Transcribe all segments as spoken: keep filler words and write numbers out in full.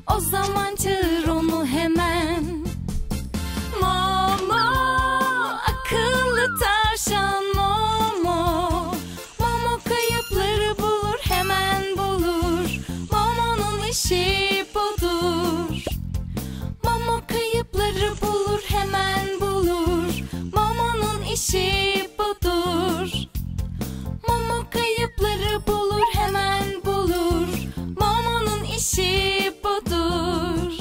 O zaman çağır onu hemen. Momo, akıllı tavşan Momo. Momo kayıpları bulur, hemen bulur. Momo'nun işi budur. Momo kayıpları bulur, hemen bulur. Momo'nun işi budur. Momo kayıpları bulur, hemen bulur. Momo'nun işi budur.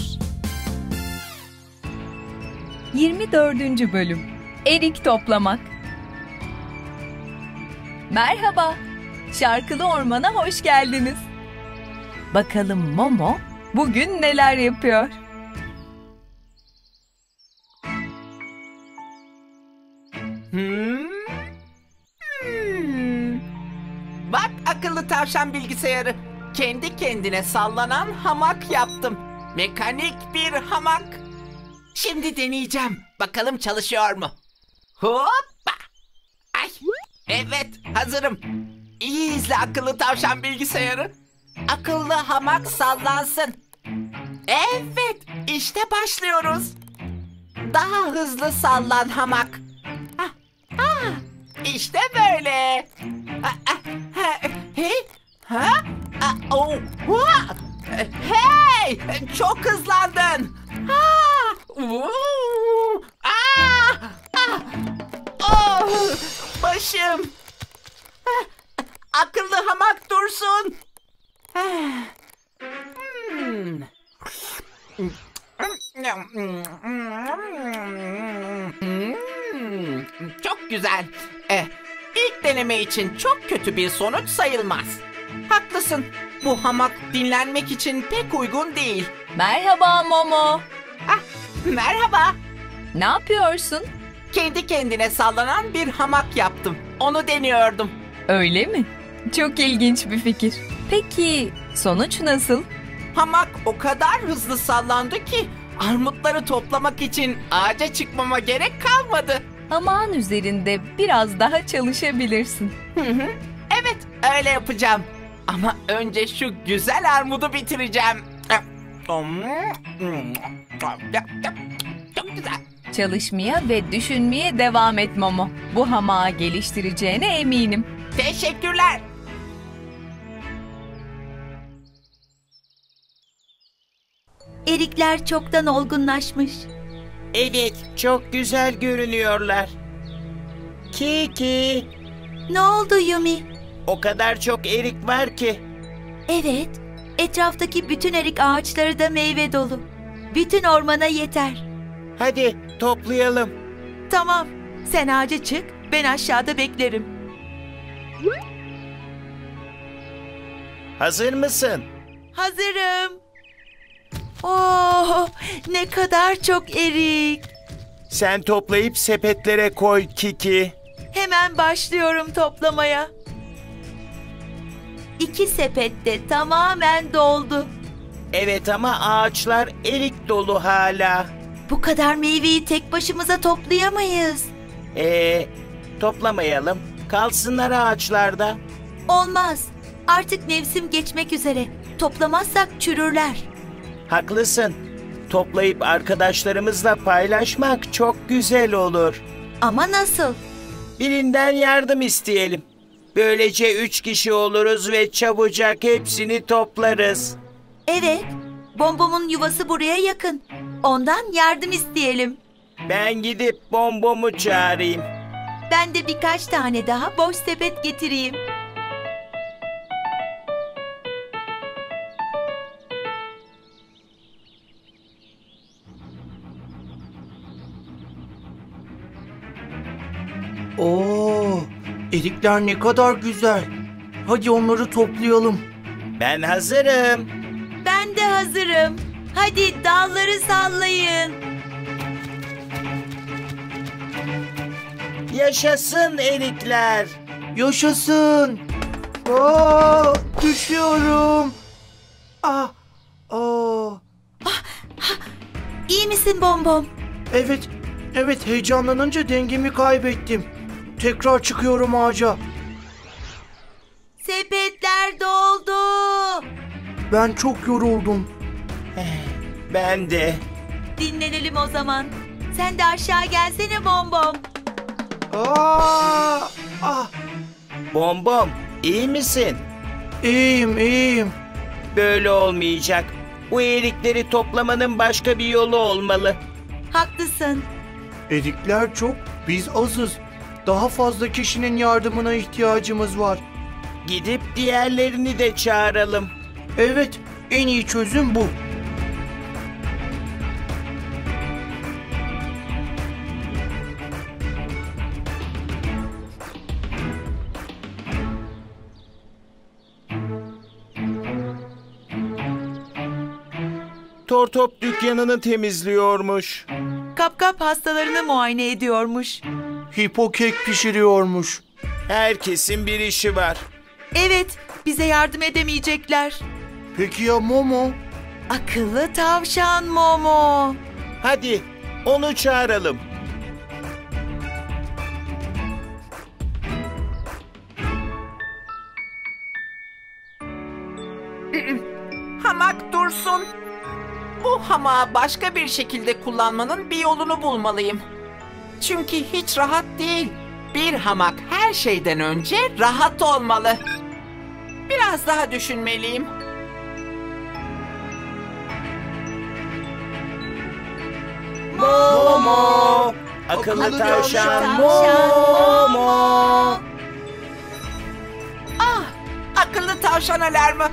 yirmi dördüncü bölüm. Erik toplamak. Merhaba. Şarkılı Orman'a hoş geldiniz. Bakalım Momo bugün neler yapıyor? Hmm. Hmm. Bak akıllı tavşan bilgisayarı. Kendi kendine sallanan hamak yaptım. Mekanik bir hamak. Şimdi deneyeceğim. Bakalım çalışıyor mu? Hoppa! Ay! Evet, hazırım. İyi izle akıllı tavşan bilgisayarı. Akıllı hamak sallansın. Evet, işte başlıyoruz. Daha hızlı sallan hamak. Ah, ah, işte böyle. Ah, ah, ha, hey, ha? Ah, oh, ah, hey, çok hızlandın. Ah, uh, ah, ah, oh, başım. Ah, akıllı hamak dursun. Ah, hmm. Hmm, çok güzel. Eh, ilk deneme için çok kötü bir sonuç sayılmaz. Haklısın. Bu hamak dinlenmek için pek uygun değil. Merhaba Momo. Ah, merhaba. Ne yapıyorsun? Kendi kendine sallanan bir hamak yaptım. Onu deniyordum. Öyle mi? Çok ilginç bir fikir. Peki sonuç nasıl? Hamak o kadar hızlı sallandı ki armutları toplamak için ağaca çıkmama gerek kalmadı. Hamağın üzerinde biraz daha çalışabilirsin. Hı hı. Evet, öyle yapacağım. Ama önce şu güzel armudu bitireceğim. Çok güzel. Çalışmaya ve düşünmeye devam et Momo. Bu hamağı geliştireceğine eminim. Teşekkürler. Erikler çoktan olgunlaşmış. Evet, çok güzel görünüyorlar. Kiki, Ne oldu Yumi? o kadar çok erik var ki. Evet, etraftaki bütün erik ağaçları da meyve dolu. Bütün ormana yeter. Hadi toplayalım. Tamam, sen ağaca çık, ben aşağıda beklerim. Hazır mısın? Hazırım. Oh, ne kadar çok erik. Sen toplayıp sepetlere koy Kiki. Hemen başlıyorum toplamaya. İki sepette tamamen doldu. Evet ama ağaçlar erik dolu hala. Bu kadar meyveyi tek başımıza toplayamayız. Ee, toplamayalım. Kalsınlar ağaçlarda. Olmaz. Artık mevsim geçmek üzere. Toplamazsak çürürler. Haklısın. Toplayıp arkadaşlarımızla paylaşmak çok güzel olur. Ama nasıl? Birinden yardım isteyelim. Böylece üç kişi oluruz ve çabucak hepsini toplarız. Evet, Bombom'un yuvası buraya yakın. Ondan yardım isteyelim. Ben gidip Bombomu çağırayım. Ben de birkaç tane daha boş sepet getireyim. Oo, erikler ne kadar güzel. Hadi onları toplayalım. Ben hazırım. Ben de hazırım. Hadi dalları sallayın. Yaşasın erikler. Yaşasın. Aa, düşüyorum. Ah, aa. İyi misin Bombom? Evet, evet heyecanlanınca dengemi kaybettim. Tekrar çıkıyorum ağaca. Sepetler doldu. Ben çok yoruldum. Ben de. Dinlenelim o zaman. Sen de aşağı gelsene Bom Bom. Aa, ah, Bom Bom, iyi misin? iyiyim iyiyim. Böyle olmayacak. Bu erikleri toplamanın başka bir yolu olmalı. Haklısın. Erikler çok, biz azız. Daha fazla kişinin yardımına ihtiyacımız var. Gidip diğerlerini de çağıralım. Evet, en iyi çözüm bu. Tortop dükkanını temizliyormuş. Kapkap hastalarını muayene ediyormuş. Hipo kek pişiriyormuş. Herkesin bir işi var. Evet, bize yardım edemeyecekler. Peki ya Momo? Akıllı tavşan Momo. Hadi onu çağıralım. Hamak dursun. Bu hamağı başka bir şekilde kullanmanın bir yolunu bulmalıyım. Çünkü hiç rahat değil. Bir hamak her şeyden önce rahat olmalı. Biraz daha düşünmeliyim. Momo, akıllı Akıllı tavşan tavşan Momo. Ah, akıllı tavşan alarmı.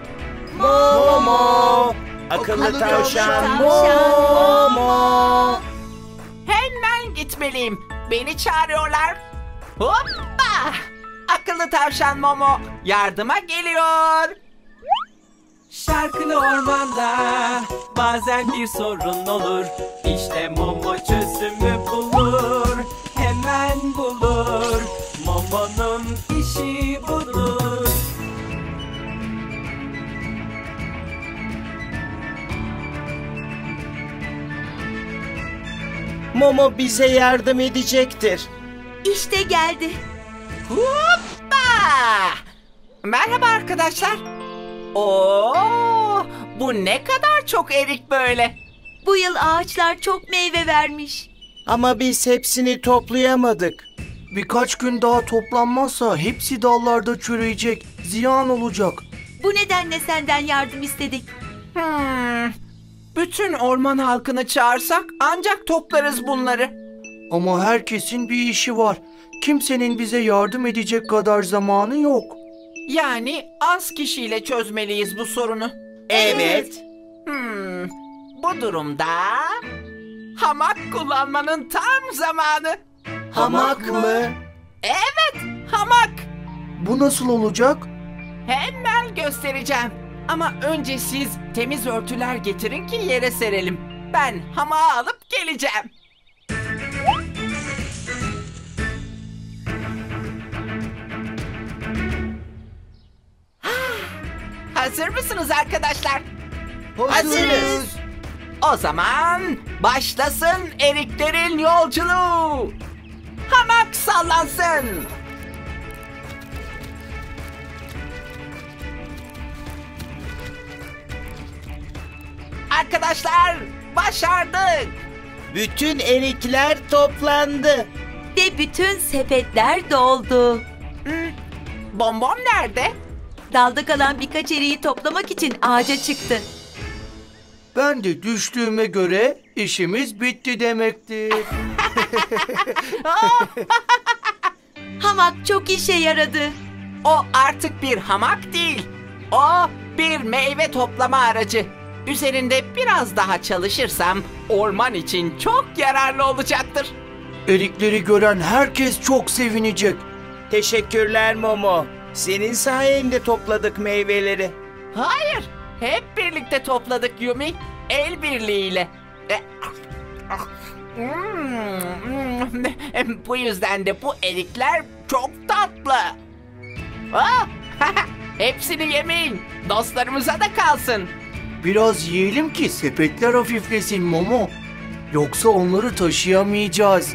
Momo, akıllı Akıllı tavşan tavşan Momo. Hemen gitmeliyim. Beni çağırıyorlar. Hoppa! Akıllı tavşan Momo yardıma geliyor. Şarkılı ormanda bazen bir sorun olur. İşte Momo çözümü bulur, hemen bulur. Momo'nun işi budur. Momo bize yardım edecektir. İşte geldi. Hoppa! Merhaba arkadaşlar. Oo, bu ne kadar çok erik böyle. Bu yıl ağaçlar çok meyve vermiş. Ama biz hepsini toplayamadık. Birkaç gün daha toplanmazsa hepsi dallarda çürüyecek, ziyan olacak. Bu nedenle senden yardım istedik. Hmm, bütün orman halkını çağırsak ancak toplarız bunları. Ama herkesin bir işi var. Kimsenin bize yardım edecek kadar zamanı yok. Yani az kişiyle çözmeliyiz bu sorunu. Evet. Hmm, bu durumda hamak kullanmanın tam zamanı. Hamak mı? Evet, hamak. Bu nasıl olacak? Hemen göstereceğim. Ama önce siz temiz örtüler getirin ki yere serelim. Ben hamağı alıp geleceğim. Hazır mısınız arkadaşlar? Hazırız. O zaman başlasın eriklerin yolculuğu. Hamak sallansın. Arkadaşlar başardık. Bütün erikler toplandı. Ve bütün sepetler doldu. Hmm, bonbon nerede? Dalda kalan birkaç eriği toplamak için ağaca çıktı. Ben de düştüğüme göre işimiz bitti demektir. Hamak çok işe yaradı. O artık bir hamak değil. O bir meyve toplama aracı. Üzerinde biraz daha çalışırsam orman için çok yararlı olacaktır. Erikleri gören herkes çok sevinecek. Teşekkürler Momo. Senin sayende topladık meyveleri. Hayır, hep birlikte topladık Yumi. El birliğiyle. E, hmm, hmm, Bu yüzden de bu erikler çok tatlı. Aa, hepsini yemeyin. Dostlarımıza da kalsın. Biraz yiyelim ki sepetler hafiflesin Momo. Yoksa onları taşıyamayacağız.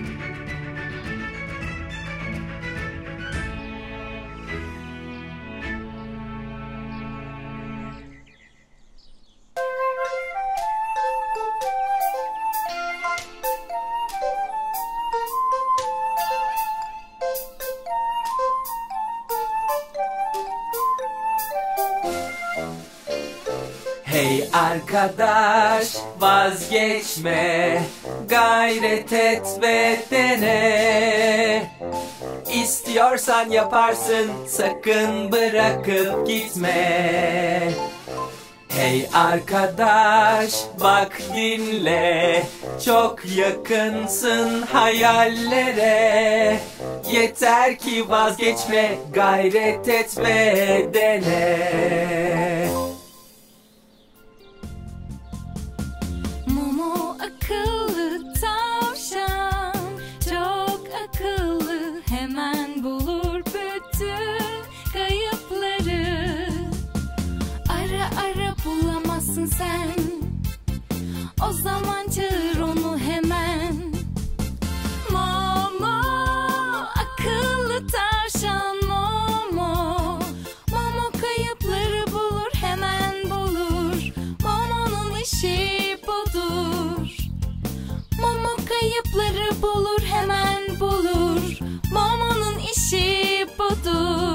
arkadaş, vazgeçme, gayret et ve dene. İstiyorsan yaparsın, sakın bırakıp gitme. Hey arkadaş, bak dinle, çok yakınsın hayallere. Yeter ki vazgeçme, gayret et ve dene. Momo akıllı tavşan, çok akıllı, hemen bulur bütün kayıpları. Ara ara bulamazsın sen, o zaman çağır onu hemen. Momo akıllı tavşan, Momo. Momo kayıpları bulur, hemen bulur. Momo'nun işi budur. Momo kayıpları bulur, hemen bulur. Momo'nun işi budur.